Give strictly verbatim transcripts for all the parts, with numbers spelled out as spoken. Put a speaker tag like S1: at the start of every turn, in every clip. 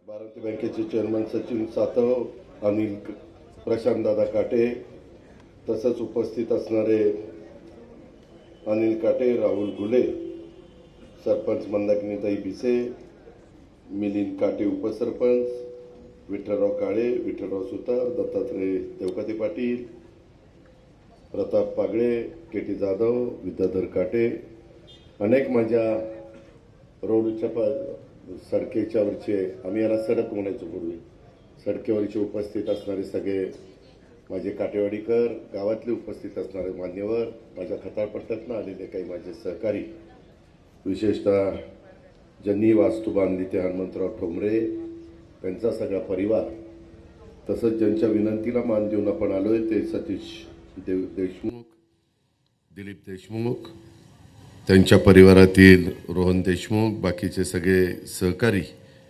S1: भारतीय बँकेचे चेअरमन सचिन सातव, अनिल प्रशांत दादा काटे, तसंच उपस्थित असणारे अनिल काटे, राहुल घुले, सरपंच मंदाकिनीताई भिसे, मिलिंद काटे उपसरपंच, विठ्ठलराव काळे, विठ्ठलराव सुतार, दत्तात्रय देवकाते पाटील, प्रताप पागळे, के टी जाधव, विद्याधर काटे, अनेक माझ्या रोडच्या सडकेच्यावरचे, आम्ही याला सडक म्हणायचो पूर्वी, सडकेवरचे उपस्थित असणारे सगळे माझे काटेवाडीकर, गावातले उपस्थित असणारे मान्यवर, माझ्या खताळपट्ट्यातनं आलेले काही माझे सहकारी, विशेषतः ज्यांनी वास्तू बांधली ते हनुमंतराव ठोंबरे, त्यांचा सगळा परिवार, तसंच ज्यांच्या विनंतीला मान देऊन आपण आलोय ते सतीश देव देशमुख, दिलीप देशमुख, त्यांच्या परिवारातील रोहन देशमुख, बाकीचे सगळे सहकारी,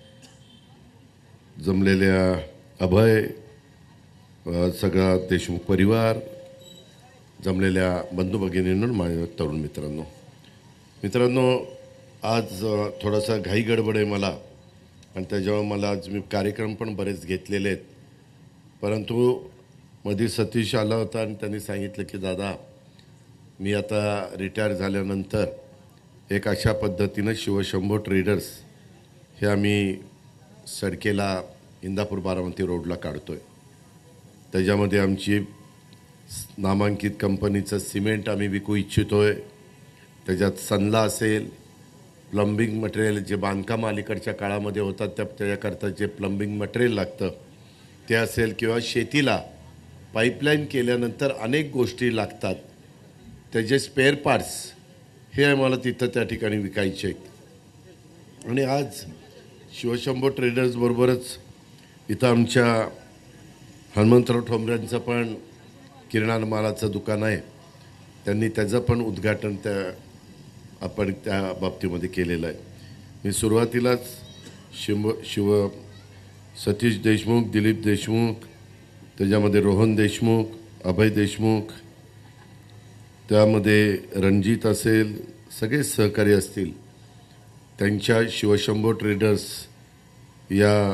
S1: जमलेल्या अभय, सगळा देशमुख परिवार, जमलेल्या बंधू भगिनींनो, माझ्या तरुण मित्रांनो मित्रांनो आज थोडासा घाई गडबड आहे मला, आणि त्याच्यावर मला आज मी कार्यक्रम पण बरेच घेतलेले आहेत, परंतु मध्ये सतीश आला होता आणि त्यांनी सांगितलं की दादा मी आता रिटायर झाल्यानंतर एक अशा पद्धतीनं शिवशंभो ट्रेडर्स हे आम्ही सडकेला इंदापूर बारामती रोडला काढतोय, त्याच्यामध्ये आमची नामांकित कंपनीचं सिमेंट आम्ही विकू इच्छितोय, त्याच्यात सनला असेल, प्लंबिंग मटेरियल जे बांधकाम अलीकडच्या काळामध्ये होतात त्या त्याच्याकरता जे प्लंबिंग मटेरियल लागतं ते असेल, किंवा शेतीला पाईपलाईन केल्यानंतर अनेक गोष्टी लागतात त्याचे स्पेअर पार्ट्स हे आम्हाला तिथं त्या ठिकाणी विकायचे आहेत. आणि आज शिवशंभो ट्रेडर्सबरोबरच इथं आमच्या हनुमंतराव ठोंबऱ्यांचं पण किराणा मालाचं दुकान आहे, त्यांनी त्याचं पण उद्घाटन त्या आपण त्या बाबतीमध्ये केलेलं आहे. मी सुरुवातीलाच शिव शिव सतीश देशमुख, दिलीप देशमुख, त्याच्यामध्ये रोहन देशमुख, अभय देशमुख, त्यामध्ये रणजित असेल, सगळे सहकारी असतील, त्यांच्या शिवशंभो ट्रेडर्स या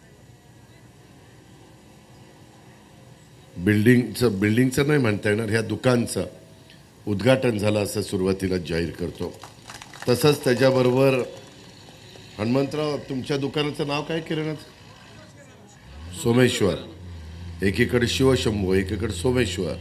S1: बिल्डिंगचं बिल्डिंगचं नाही म्हणता येणार, ह्या दुकानचं उद्घाटन झालं असं सुरुवातीला जाहीर करतो. तसंच त्याच्याबरोबर हनुमंतराव तुमच्या दुकानाचं नाव काय किराणाचं? सोमेश्वर. एकीकडे शिवशंभो, एकीकडे सोमेश्वर.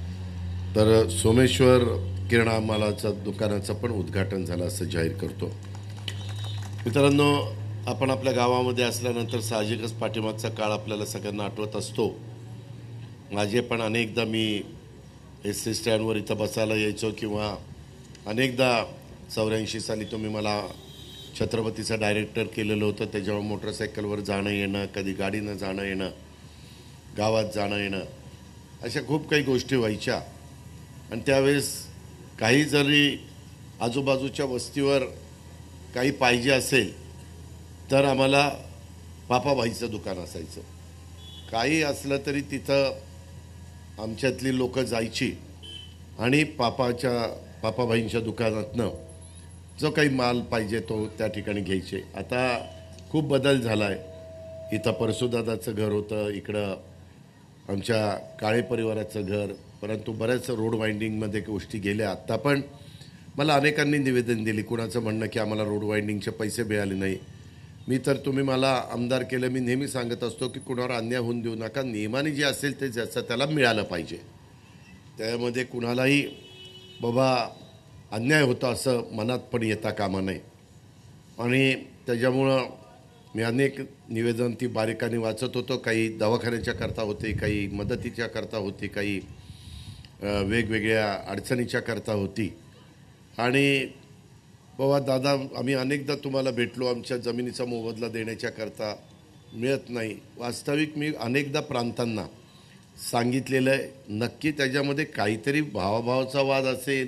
S1: तर सोमेश्वर किराणा मालाचं दुकानाचं पण उद्घाटन झालं असं जाहीर करतो. मित्रांनो, आपण आपल्या गावामध्ये असल्यानंतर साहजिकच पाठीमागचा काळ आपल्याला सगळ्यांना आठवत असतो. माझे पण अनेकदा मी एस टी स्टँडवर इथं बसायला यायचो, किंवा अनेकदा चौऱ्याऐंशी साली तुम्ही मला छत्रपतीचं डायरेक्टर केलेलं होतं, त्याच्यावर मोटरसायकलवर जाणं येणं, कधी गाडीनं जाणं येणं, गावात जाणं येणं, अशा खूप काही गोष्टी व्हायच्या. आणि त्यावेळेस काही जरी आजूबाजूच्या वस्तीवर काही पाहिजे असेल तर आम्हाला पापाभाईचं दुकान असायचं. काही असलं तरी तिथं आमच्यातली लोक जायची आणि पापाच्या पापाभाईंच्या दुकानातनं जो काही माल पाहिजे तो त्या ठिकाणी घ्यायचे. आता खूप बदल झाला आहे. इथं परसुदादाचं घर होतं, इकडं आमच्या काळे परिवाराचं घर, परंतु बऱ्याच रोड वाइंडिंगमध्ये गोष्टी गेल्या. आत्ता पण मला अनेकांनी निवेदन दिली, कुणाचं म्हणणं की आम्हाला रोड वाइंडिंगचे पैसे मिळाले नाही. मी तर तुम्ही मला आमदार केलं, मी नेहमी सांगत असतो की कुणावर अन्याय होऊन देऊ नका, नियमाने जे असेल ते ज्याचं त्याला मिळालं पाहिजे, त्यामध्ये कुणालाही बाबा अन्याय होता असं मनात पण येता कामा नये. आणि त्याच्यामुळं मी अनेक निवेदन ती बारीकाने वाचत होतो. काही दवाखान्याच्या करता होते, काही मदतीच्या करता होती, काही वेगवेगळ्या अडचणीच्या करता होती. आणि बाबा दादा आम्ही अनेकदा तुम्हाला भेटलो, आमच्या जमिनीचा मोबदला देण्याच्या करता मिळत नाही. वास्तविक मी अनेकदा प्रांतांना सांगितलेलं आहे, नक्की त्याच्यामध्ये काहीतरी भावाभावाचा वाद असेल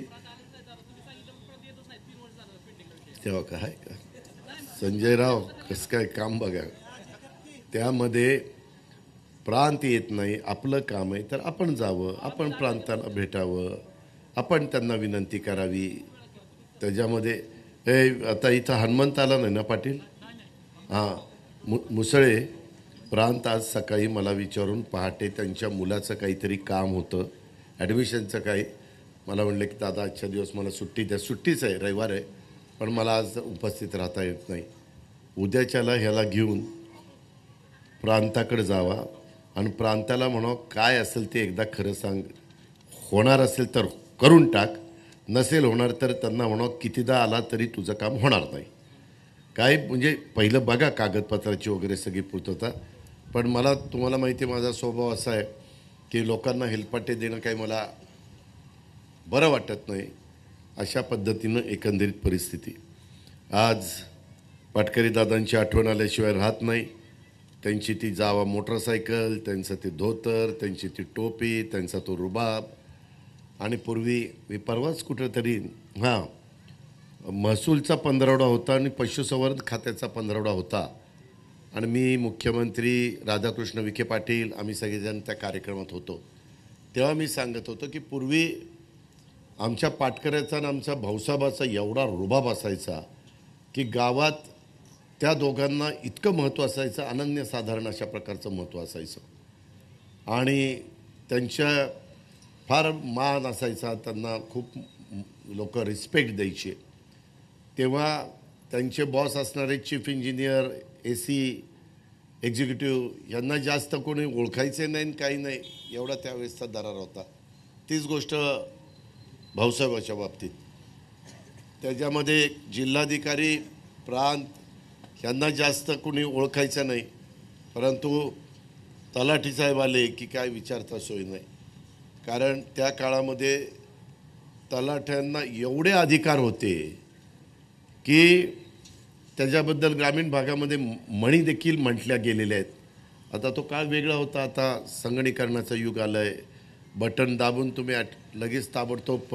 S1: तेव्हा काय का संजयराव कसं काय काम बघा, त्यामध्ये प्रांत येत नाही, आपलं काम आहे तर आपण जावं, आपण प्रांताला भेटावं, आपण त्यांना विनंती करावी. त्याच्यामध्ये हे आता इथं हनुमंत आला नाही ना पाटील, हां मु मुसळे प्रांत आज सकाळी मला विचारून पहाटे त्यांच्या मुलाचं काहीतरी काम होतं, ॲडमिशनचं काही. मला म्हणले की दादा आजच्या दिवस मला सुट्टी द्या. सुट्टीच आहे, रविवार आहे, पण मला आज उपस्थित राहता येत नाही. उद्याच्याला ह्याला घेऊन प्रांताकडे जावा आणि प्रांताला म्हणावं काय असेल ते एकदा खरं सांग. होणार असेल तर करून टाक, नसेल होणार तर त्यांना म्हणावं कितीदा आला तरी तुझं काम होणार नाही. काय म्हणजे पहिलं बघा कागदपत्राची वगैरे सगळी पूर्तता. पण मला तुम्हाला माहिती आहे माझा स्वभाव असा आहे की लोकांना हेलपाटे देणं काही मला बरं वाटत नाही. अशा पद्धतीनं एकंदरीत परिस्थिती. आज पाटकरी दादांची आठवण आल्याशिवाय राहत नाही. त्यांची ती जावा मोटरसायकल, त्यांचं ते धोतर, त्यांची ती टोपी, त्यांचा तो रुबाब. आणि पूर्वी मी परवाच कुठंतरी हां महसूलचा पंधरवडा होता आणि पशुसंवर्धन खात्याचा पंधरवडा होता आणि मी मुख्यमंत्री राधाकृष्ण विखे पाटील आम्ही सगळेजण त्या कार्यक्रमात होतो. तेव्हा मी सांगत होतो की पूर्वी आमच्या पाटकऱ्याचा आणि आमच्या भाऊसाहेबाचा एवढा रुबाब असायचा की गावात त्या दोघांना इतकं महत्त्व असायचं, अनन्यसाधारण अशा प्रकारचं महत्त्व असायचं आणि त्यांच्या फार मान असायचा. त्यांना खूप लोक रिस्पेक्ट द्यायचे. तेव्हा त्यांचे बॉस असणारे chief engineer, A C, executive यांना जास्त कोणी ओळखायचे नाही, काही नाही, एवढा त्यावेळेसचा दरार होता. तीच गोष्ट भाऊसाहेबाच्या बाबतीत. त्याच्यामध्ये जिल्हाधिकारी प्रांत यांना जास्त कोणी ओळखायचं नाही, परंतु तलाठी साहेब आले की काय विचारता सोय नाही. कारण त्या काळामध्ये तलाठ्यांना एवढे अधिकार होते की त्याच्याबद्दल ग्रामीण भागामध्ये म्हणी देखील म्हटल्या गेलेल्या आहेत. आता तो काळ वेगळा होता. आता संगणकीकरणाचं युग आलं आहे. बटन दाबून तुम्ही लगेच ताबडतोब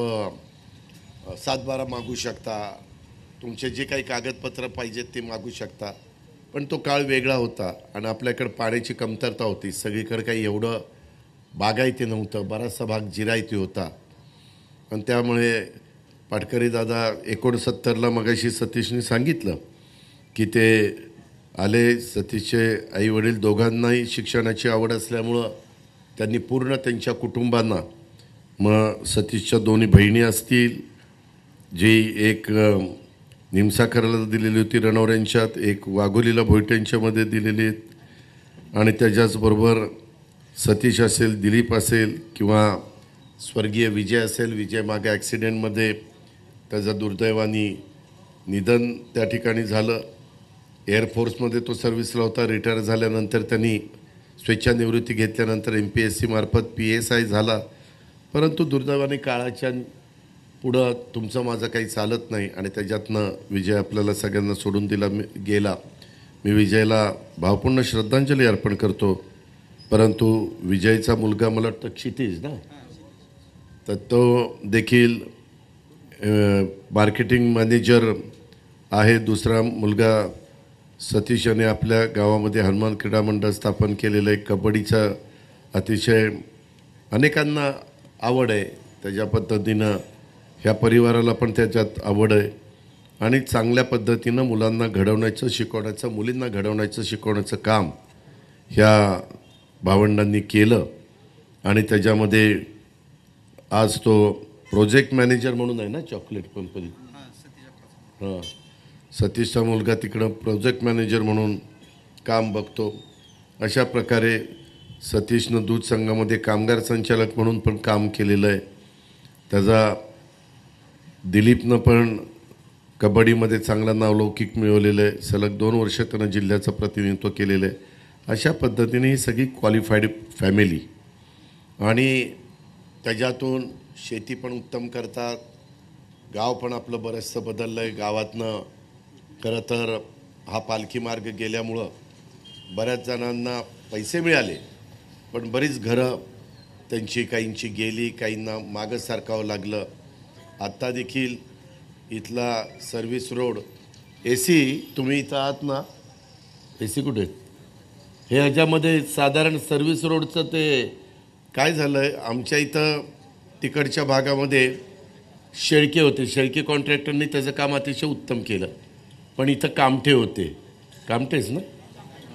S1: सातबारा मागू शकता, तुमचे जे काही कागदपत्र पाहिजेत ते मागू शकता. पण तो काळ वेगळा होता आणि आपल्याकडे पाण्याची कमतरता होती. सगळीकडे काही एवढं बागायती नव्हतं, बराचसा भाग जिरायती होता. आणि त्यामुळे पाटकरी दादा एकोणसत्तरला मगाशी सतीशने सांगितलं की ते आले. सतीशचे आईवडील दोघांनाही शिक्षणाची आवड असल्यामुळं त्यांनी पूर्ण त्यांच्या कुटुंबांना, मग सतीशच्या दोन्ही बहिणी असतील, जी एक निमसाखरला दिलेली होती रणवऱ्यांच्यात, एक वाघोलीला भोईट्यांच्यामध्ये दिलेली आहेत, आणि त्याच्याचबरोबर सतीश असेल, दिलीप असेल किंवा स्वर्गीय विजय असेल. विजय मागे ॲक्सिडेंटमध्ये त्याचं दुर्दैवाने निधन त्या ठिकाणी झालं. एअरफोर्समध्ये तो सर्व्हिसला होता. रिटायर झाल्यानंतर त्यांनी स्वेच्छानिवृत्ती घेतल्यानंतर एम पी एस सी मार्फत पी एस आय झाला. परंतु दुर्दैवाने काळाच्या पुढं तुमचं माझं काही चालत नाही आणि त्याच्यातनं विजय आपल्याला सगळ्यांना सोडून दिला गेला. मी विजयला भावपूर्ण श्रद्धांजली अर्पण करतो. परंतु विजयचा मुलगा मला वाटतं क्षितिज ना, तर तो देखील मार्केटिंग मॅनेजर आहे. दुसरा मुलगा सतीश याने आपल्या गावामध्ये हनुमान क्रीडा मंडळ स्थापन केलेलं आहे. कबड्डीचं अतिशय अनेकांना आवड आहे. त्याच्या पद्धतीनं ह्या परिवाराला पण त्याच्यात आवड आहे आणि चांगल्या पद्धतीनं मुलांना घडवण्याचं, शिकवण्याचं, मुलींना घडवण्याचं, शिकवण्याचं काम ह्या भावंडांनी केलं. आणि त्याच्यामध्ये आज तो प्रोजेक्ट मॅनेजर म्हणून आहे ना चॉकलेट कंपनी. हां, सतीशचा मुलगा तिकडं प्रोजेक्ट मॅनेजर म्हणून काम बघतो. अशा प्रकारे सतीशनं दूध संघामध्ये कामगार संचालक म्हणून पण काम केलेलं आहे. त्याचा दिलीपनं पण कबड्डीमध्ये चांगला नावलौकिक मिळवलेलं आहे. सलग दोन वर्ष त्यानं जिल्ह्याचं प्रतिनिधित्व केलेलं आहे. अशा पद्धतीने ही सगळी क्वालिफाईड फॅमिली आणि त्याच्यातून शेती पण उत्तम करतात. गाव पण आपलं बरंचसं बदललं आहे. गावातनं खरं तर हा पालखी मार्ग गेल्यामुळं बऱ्याच जणांना पैसे मिळाले, पण बरीच घरं त्यांची काहींची गेली, काहींना मागं सारखावं लागलं. आत्ता देखील इथला सर्व्हिस रोड ए सी, तुम्ही इथं आहात ना, ए सी कुठे हे ह्याच्यामध्ये साधारण सर्व्हिस रोडचं ते काय झालं आहे, आमच्या इथं तिकडच्या भागामध्ये शेळके होते. शेळके कॉन्ट्रॅक्टरनी त्याचं काम अतिशय उत्तम केलं, पण इथं कामठे होते. कामठेच ना,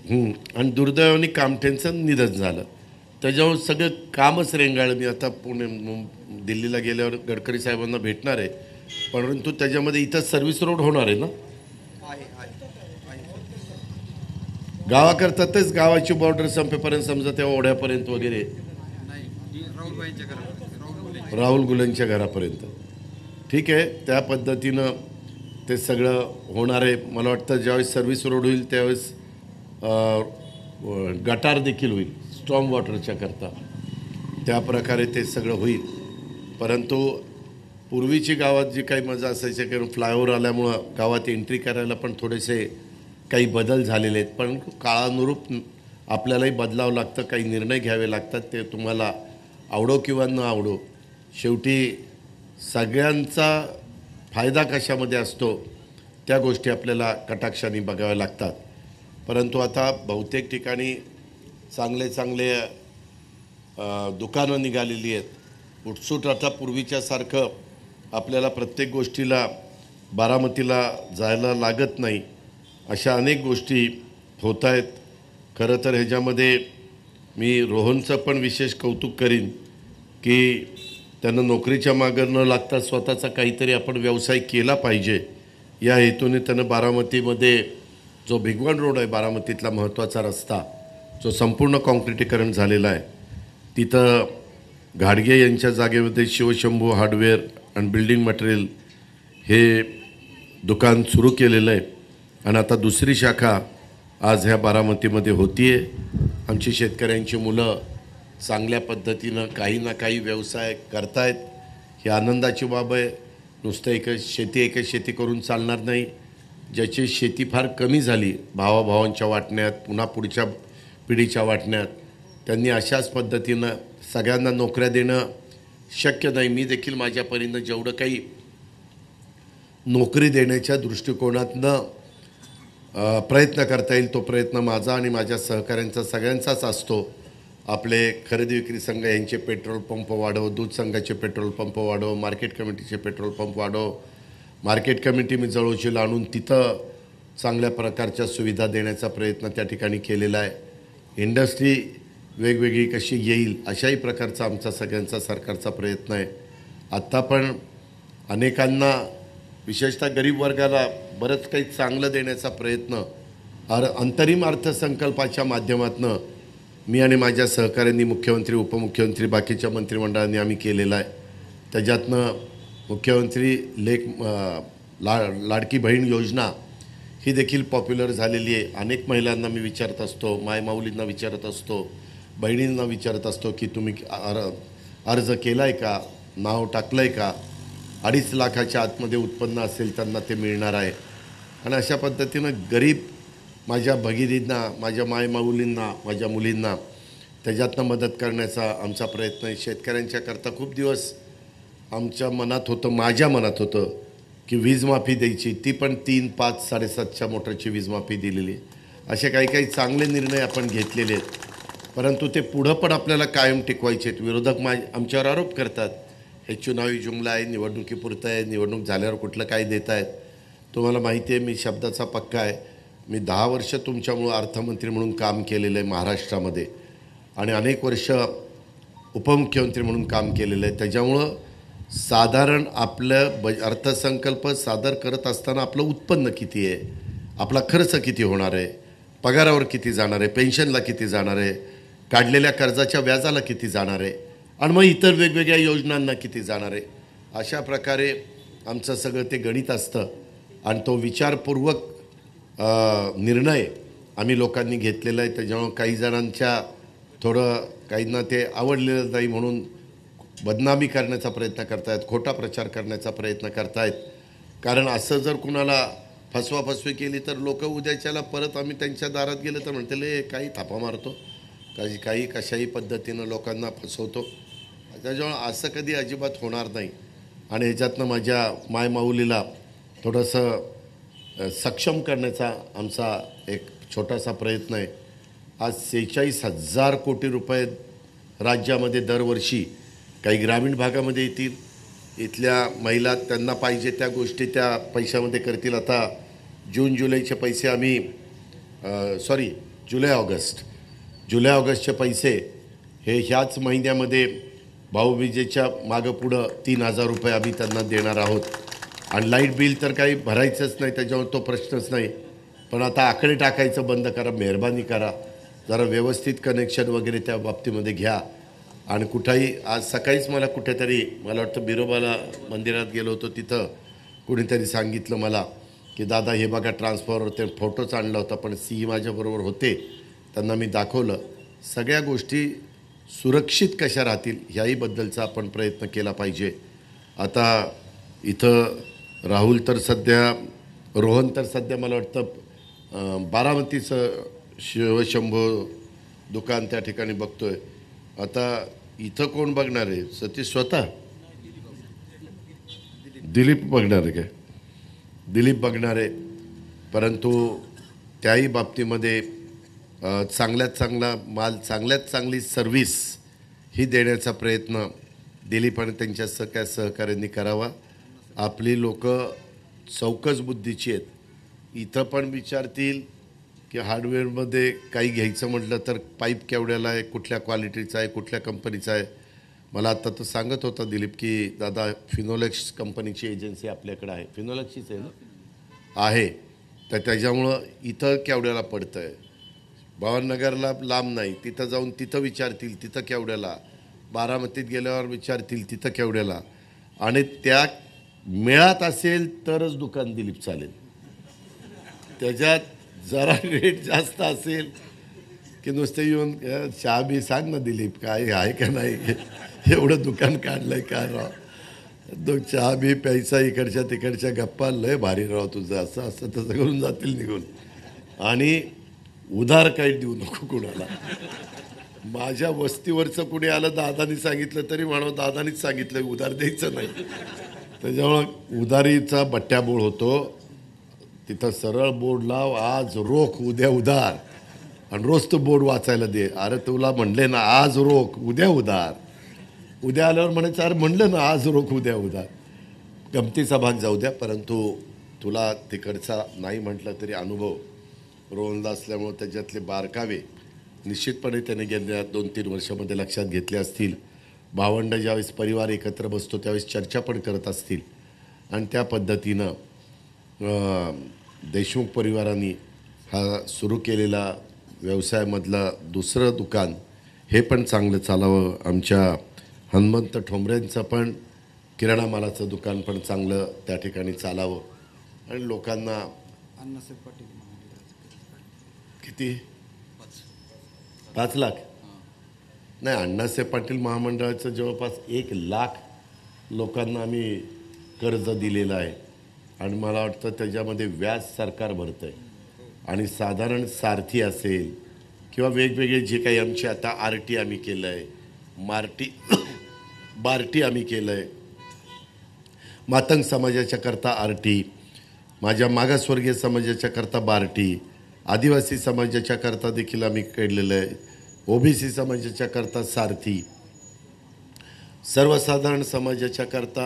S1: हं. आणि दुर्दैवाने कामठेंचं निधन झालं. त्याच्यावर सगळं कामच रेंगाळलं. मी आता पुणे मुं- दिल्लीला गेल्यावर गडकरी साहेबांना भेटणार आहे, परंतु त्याच्यामध्ये इथं सर्व्हिस रोड होणार आहे ना गावाकरता, तेच गावाची बॉर्डर संपेपर्यंत समजा त्या ओढ्यापर्यंत वगैरे राहुल गुलेंच्या घरापर्यंत. ठीक आहे, त्या पद्धतीनं ते सगळं होणार आहे. मला वाटतं ज्यावेळेस सर्व्हिस रोड होईल त्यावेळेस अ, गटार देखील होईल स्ट्रॉंग वॉटरच्या करता. त्या प्रकारे ते सगळं होईल. परंतु पूर्वीची गावात जी काही मजा असायची, कारण फ्लायओव्हर आल्यामुळं गावात एंट्री करायला पण थोडेसे काही बदल झालेले आहेत. पण काळानुरूप आपल्यालाही बदलावं लागतं, काही निर्णय घ्यावे लागतात. ते तुम्हाला आवडो किंवा न आवडो, शेवटी सगळ्यांचा फायदा कशामध्ये असतो त्या गोष्टी आपल्याला कटाक्षाने बघाव्या लागतात. परंतु आता बहुतेक ठिकाणी चांगले चांगले अ, दुकानं निघालेली आहेत. उठसूट आता पूर्वीच्यासारखं आपल्याला प्रत्येक गोष्टीला बारामतीला जायला लागत नाही, अशा अनेक गोष्टी होत आहेत. खरं तर ह्याच्यामध्ये मी रोहनचं पण विशेष कौतुक करीन की त्यांना नोकरीच्या मागं न लागता स्वतःचा काहीतरी आपण व्यवसाय केला पाहिजे या हेतूने त्यानं बारामतीमध्ये जो भिगवण रोड आहे, बारामतीतला महत्त्वाचा रस्ता जो संपूर्ण कॉन्क्रिटीकरण झालेला आहे, तिथं घाडगे यांच्या जागेमध्ये Shivshambhu hardware and building material हे दुकान सुरू केलेलं आहे. आणि आता दुसरी शाखा आज ह्या बारामतीमध्ये होती आहे. आमची शेतकऱ्यांची मुलं चांगल्या पद्धतीनं काही ना काही व्यवसाय करतायत, ही आनंदाची बाब आहे. नुसतं एकच शेती एकच शेती करून चालणार नाही. ज्याची शेती फार कमी झाली भावाभावांच्या वाटण्यात, पुन्हा पुढच्या पिढीच्या वाटण्यात, त्यांनी अशाच पद्धतीनं सगळ्यांना नोकऱ्या देणं शक्य नाही. मी देखील माझ्या परीनं जेवढं काही नोकरी देण्याच्या दृष्टिकोनातनं प्रयत्न करता येईल तो प्रयत्न माझा आणि माझ्या सहकाऱ्यांचा सगळ्यांचाच असतो. आपले खरेदी विक्री संघ यांचे पेट्रोल पंप वाढव, दूध संघाचे पेट्रोल पंप वाढव, मार्केट कमिटीचे पेट्रोल पंप वाढव, मार्केट कमिटी मी जवळची आणून तिथं चांगल्या प्रकारच्या सुविधा देण्याचा प्रयत्न त्या ठिकाणी केलेला आहे. इंडस्ट्री वेगवेगळी कशी येईल अशाही प्रकारचा आमचा सगळ्यांचा सरकारचा प्रयत्न आहे. आत्ता पण अनेकांना विशेषतः गरीब वर्गाला बरंच काही चांगलं देण्याचा प्रयत्न अर अंतरिम अर्थसंकल्पाच्या माध्यमातून मी आणि माझ्या सहकाऱ्यांनी, मुख्यमंत्री, उपमुख्यमंत्री, बाकीच्या मंत्रिमंडळांनी आम्ही केलेला आहे. त्याच्यातनं मुख्यमंत्री लेख ला लाडकी बहीण योजना ही देखील पॉप्युलर झालेली आहे. अनेक महिलांना मी विचारत असतो, मायमाऊलींना विचारत असतो, बहिणींना विचारत असतो की तुम्ही अर अर्ज केला आहे का, नाव टाकलं आहे का. अडीच लाखाच्या आतमध्ये उत्पन्न असेल त्यांना ते मिळणार आहे. आणि अशा पद्धतीनं गरीब माझ्या भगिनींना, माझ्या मायमाऊलींना, माझ्या मुलींना त्याच्यातनं मदत करण्याचा आमचा प्रयत्न आहे. शेतकऱ्यांच्या करता खूप दिवस आमच्या मनात होतं, माझ्या मनात होतं की वीज माफी द्यायची, ती पण तीन पाच साडेसातच्या मोटरची वीज माफी दिलेली. असे काही काही चांगले निर्णय आपण घेतलेले आहेत. परंतु ते पुढं पण आपल्याला कायम टिकवायचे आहेत. विरोधक मा आमच्यावर आरोप करतात, हे चुनावी जुमला आहे, निवडणुकीपुरतं आहे, निवडणूक झाल्यावर कुठलं काय देत आहेत. तुम्हाला माहिती आहे मी शब्दाचा पक्का आहे. मी दहा वर्ष तुमच्यामुळं अर्थमंत्री म्हणून काम केलेलं आहे महाराष्ट्रामध्ये आणि अनेक वर्ष उपमुख्यमंत्री म्हणून काम केलेलं आहे. त्याच्यामुळं साधारण आपलं ब अर्थसंकल्प सादर करत असताना आपलं उत्पन्न किती आहे, आपला खर्च किती होणार आहे, पगारावर किती जाणार आहे, पेन्शनला किती जाणार आहे, काढलेल्या कर्जाच्या व्याजाला किती जाणार आहे आणि मग इतर वेगवेगळ्या योजनांना किती जाणार आहे, अशा प्रकारे आमचं सगळं ते गणित असतं. आणि तो विचारपूर्वक निर्णय आम्ही लोकांनी घेतलेला आहे. त्याच्यामुळं काही जणांच्या थोडं काहींना ते आवडलेलं नाही म्हणून बदनामी करण्याचा प्रयत्न करतायत, खोटा प्रचार करण्याचा प्रयत्न करतायत. कारण असं जर कुणाला फसवाफसवी केली तर लोक उद्याच्याला परत आम्ही त्यांच्या दारात गेलं तर म्हणतील हे काही थापा मारतो, काही काही कशाही पद्धतीनं लोकांना फसवतो. त्याच्यामुळं असं कधी अजिबात होणार नाही. आणि ह्याच्यातनं माझ्या मायमाऊलीला थोडंसं सक्षम करण्याचा आमचा एक छोटासा प्रयत्न आहे. आज सेहेचाळीस हजार कोटी रुपये राज्यामध्ये दरवर्षी काही ग्रामीण भागामध्ये येतील. इथल्या महिला त्यांना पाहिजे त्या गोष्टी त्या पैशामध्ये करतील. आता जून जुलैचे पैसे आम्ही सॉरी जुलै ऑगस्ट जुलै ऑगस्टचे पैसे हे ह्याच महिन्यामध्ये भाऊबीजेच्या मागं पुढं तीन हजार रुपये आम्ही त्यांना देणार आहोत. आणि लाईट बिल तर काही भरायचंच नाही, त्याच्यावर तो प्रश्नच नाही. पण आता आकडे टाकायचं बंद करा, मेहरबानी करा, जरा व्यवस्थित कनेक्शन वगैरे त्या बाबतीमध्ये घ्या. आणि कुठंही आज सकाळीच मला कुठेतरी मला वाटतं बिरोबाला मंदिरात गेलो होतो, तिथं कुणीतरी सांगितलं मला की दादा हे बघा ट्रान्सफॉर्मर, ते फोटोच आणला होता, पण सी माझ्याबरोबर होते, त्यांना मी दाखवलं. सगळ्या गोष्टी सुरक्षित कशा राहतील ह्याहीबद्दलचा आपण प्रयत्न केला पाहिजे. आता इथं राहुल तर सध्या रोहन तर सध्या मला वाटतं बारामतीचं शिवशंभो दुकान त्या ठिकाणी बघतोय. आता इथं कोण बघणार आहे? सतीश स्वतः? दिलीप बघणार आहे काय? दिलीप बघणार आहे. परंतु त्याही बाबतीमध्ये चांगल्यात चांगला माल, चांगल्यात चांगली सर्व्हिस ही देण्याचा प्रयत्न दिलीप आणि त्यांच्या सगळ्या सहकाऱ्यांनी करावा. आपली लोक चौकस बुद्धीची आहेत. इथं पण विचारतील की हार्डवेअरमध्ये काही घ्यायचं म्हटलं तर पाईप केवढ्याला आहे, कुठल्या क्वालिटीचा आहे, कुठल्या कंपनीचा आहे. मला आत्ता तो सांगत होता दिलीप की दादा फिनोलेक्स कंपनीची एजन्सी आपल्याकडे आहे. फिनोलेक्सचीच आहे ना? आहे. तर त्याच्यामुळं इथं केवढ्याला पडतं आहे. भवाननगरला लांब नाही, तिथं जाऊन तिथं विचारतील तिथं केवढ्याला, बारामतीत गेल्यावर विचारतील तिथं केवढ्याला. आणि त्या मिळत असेल तरच दुकान दिलीप चालेल. त्याच्यात जरा रेट जास्त असेल की नुसते येऊन चहा बी सांग ना दिलीप काय आहे का नाही, एवढं दुकान काढलंय काय राव, दो चहा बी प्यायचा, इकडच्या तिकडच्या गप्पा, लय भारी राव तुझं, असं असं तसं करून जातील निघून. आणि उधार काही देऊ नको कुणाला. माझ्या वस्तीवरचं कुणी आलं दादानी सांगितलं तरी म्हणून दादानीच सांगितलं उधार द्यायचं नाही. त्याच्यामुळं उधारीचा बट्ट्याबोळ होतो. तिथं सरळ बोर्ड लाव, आज रोख उद्या उधार, आणि रोज तो बोर्ड वाचायला दे. अरे तुला म्हणले ना आज रोख उद्या उधार, उद्या आल्यावर म्हणायचं अरे म्हणलं ना आज रोख उद्या उधार. गमतीचा भाग जाऊ द्या, परंतु तुला तिकडचा नाही म्हटलं तरी अनुभव रोहनला असल्यामुळं त्याच्यातले बारकावे निश्चितपणे त्याने गेल्या दोन तीन वर्षामध्ये लक्षात घेतले असतील. भावंड ज्यावेळेस परिवार एकत्र बसतो त्यावेळेस चर्चा पण करत असतील. आणि त्या पद्धतीनं देशमुख परिवारांनी हा सुरू केलेला व्यवसायामधला दुसरं दुकान हे पण चांगलं चालावं. आमच्या हनुमंत ठोंबरेंचं पण किराणा मालाचं दुकान पण चांगलं त्या ठिकाणी चालावं. आणि लोकांना
S2: अण्णासाहेब पाटील
S1: किती पाच लाख नाही, अण्णासाहेब पाटील महामंडळाचं जवळपास एक लाख लोकांना आम्ही कर्ज दिलेलं आहे. आणि मला वाटतं त्याच्यामध्ये व्याज सरकार भरतं आहे. आणि साधारण सारथी असेल किंवा वेगवेगळे जे काही आमचे आता आर टी आम्ही केलं आहे, मार्टी बार्टी आम्ही केलं आहे, मातंग समाजाच्या करता आर टी, माझ्या मागासवर्गीय समाजाच्या करता बार्टी, आदिवासी समाजाच्या करता देखील आम्ही काढलेलं आहे, ओबीसी समाजाच्या करता सारथी, सर्वसाधारण समाजाच्या करता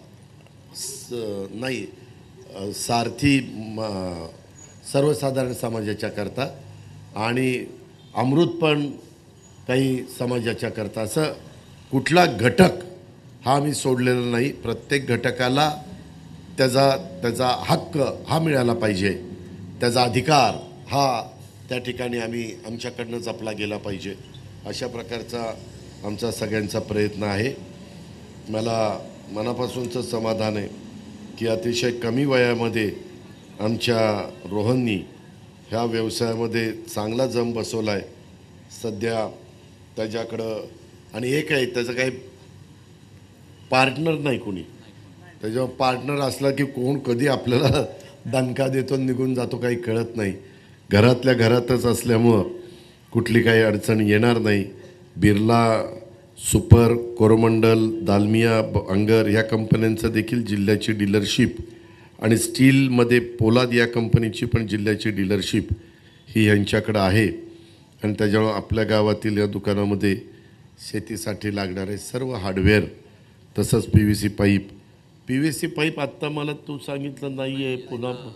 S1: नाही सारथी सर्वसाधारण समाजाच्या करता, आणि अमृत पण काही समाजाच्या करता. असं कुठला घटक हा आम्ही सोडलेला नाही. प्रत्येक घटकाला त्याचा त्याचा हक्क हा मिळाला पाहिजे, त्याचा अधिकार हा त्या ठिकाणी आम्ही आमच्याकडनं जपला गेला पाहिजे. अशा प्रकारचा आमचा सगळ्यांचा प्रयत्न आहे. मला मनापासूनचं समाधान आहे की अतिशय कमी वयामध्ये आमच्या रोहननी ह्या व्यवसायामध्ये चांगला जम बसवला आहे. सध्या त्याच्याकडं आणि एक आहे त्याचं काही पार्टनर नाही कोणी. त्याच्यावर पार्टनर असला की कोण कधी आपल्याला दणका देतो निघून जातो काही कळत नाही. घरातल्या घरातच असल्यामुळं कुठली काही अडचण येणार नाही. बिर्ला, सुपर, कोरोमंडल, दालमिया, अंगर ह्या कंपन्यांचं देखील जिल्ह्याची डीलरशिप आणि स्टीलमध्ये पोलाद या कंपनीची पण जिल्ह्याची डीलरशिप ही यांच्याकडं आहे. आणि त्याच्यामुळं आपल्या गावातील या दुकानामध्ये शेतीसाठी लागणारे सर्व हार्डवेअर, तसंच P V C pipe P V C pipe आत्ता मला तू सांगितलं नाही आहे, पुन्हा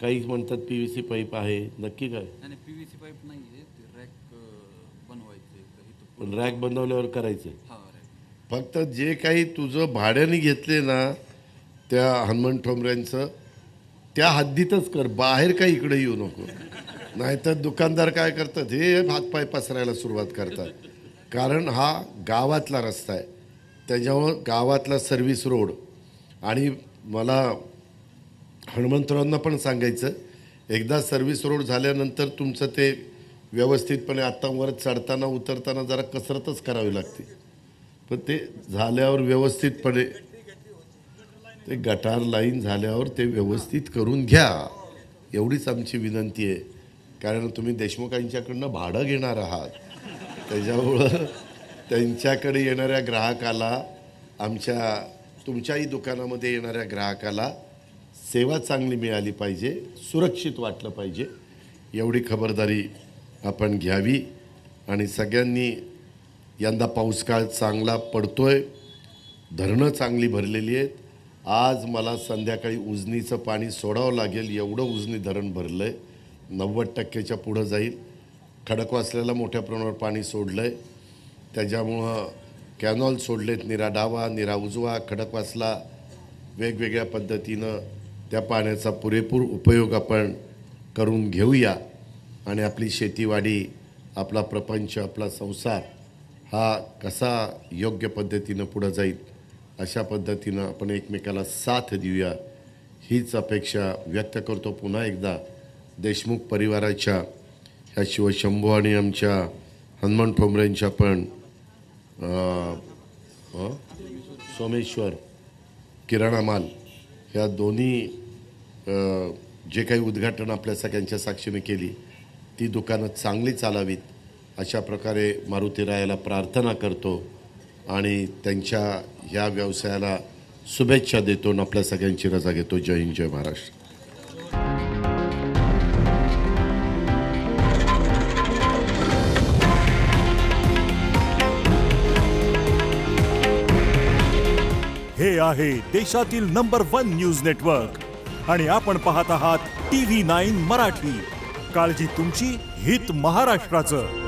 S1: काही म्हणतात पीव्हीसी पाईप आहे, नक्की काय?
S2: आणि पीव्हीसी पाईप नाही आहे, ते रॅक बनवायचे.
S1: पण रॅक बनवल्यावर करायचं.
S2: हा रॅक.
S1: फक्त जे काही तुझं भाड्याने घेतले ना त्या हनुमान ठोंबऱ्यांचं, त्या हद्दीतच कर, बाहेर काही इकडे येऊ नको. नाहीतर दुकानदार काय करतात, हे हातपाय पसरायला सुरुवात करतात. कारण हा गावातला रस्ता आहे, त्याच्यामुळं गावातला सर्व्हिस रोड. आणि मला हनुमंतरावांना पण सांगायचं, एकदा सर्व्हिस रोड झाल्यानंतर तुमचं ते व्यवस्थितपणे आता वर चढताना उतरताना जरा कसरतच करावी लागते, पण ते झाल्यावर व्यवस्थितपणे ते गटार लाईन झाल्यावर ते व्यवस्थित करून घ्या, एवढीच आमची विनंती आहे. कारण तुम्ही देशमुखांच्याकडनं भाडं घेणार आहात, त्याच्यामुळं त्यांच्याकडे येणाऱ्या ग्राहकाला, आमच्या तुमच्याही दुकानामध्ये येणाऱ्या ग्राहकाला सेवा चांगली मिळाली पाहिजे, सुरक्षित वाटलं पाहिजे, एवढी खबरदारी आपण घ्यावी. आणि सगळ्यांनी यंदा पाऊस काळ चांगला पडतोय, धरणं चांगली भरलेली आहेत. आज मला संध्याकाळी उजनीचं पाणी सोडावं लागेल, एवढं उजनी धरण भरलं आहे, नव्वद टक्क्याच्या पुढं जाईल. खडकवासल्याला मोठ्या प्रमाणावर पाणी सोडलं आहे, त्याच्यामुळं कॅनॉल सोडलेत, निरा डावा निरा उजवा, खडकवासला, वेगवेगळ्या पद्धतीनं त्या पाण्याचा पुरेपूर उपयोग आपण करून घेऊया. आणि आपली शेतीवाडी, आपला प्रपंच, आपला संसार हा कसा योग्य पद्धतीनं पुढं जाईल अशा पद्धतीनं आपण एकमेकाला साथ देऊया, हीच अपेक्षा व्यक्त करतो. पुन्हा एकदा देशमुख परिवाराच्या ह्या शिवशंभू आणि आमच्या हनुमान ठोंबऱ्यांच्या पण सोमेश्वर किराणा माल ह्या दोन्ही जे काही उद्घाटन आपल्या सगळ्यांच्या साक्षीने केली, ती दुकानं चांगली चालावीत अशा प्रकारे मारुतीरायाला प्रार्थना करतो आणि त्यांच्या ह्या व्यवसायाला शुभेच्छा देतो आणि आपल्या सगळ्यांची रजा घेतो. जय हिंद, जय महाराष्ट्र.
S3: हे आहे देशातील नंबर वन न्यूज नेटवर्क आणि आपण पाहत आहात टी व्ही नाईन मराठी. काळजी तुमची, हित महाराष्ट्राचं.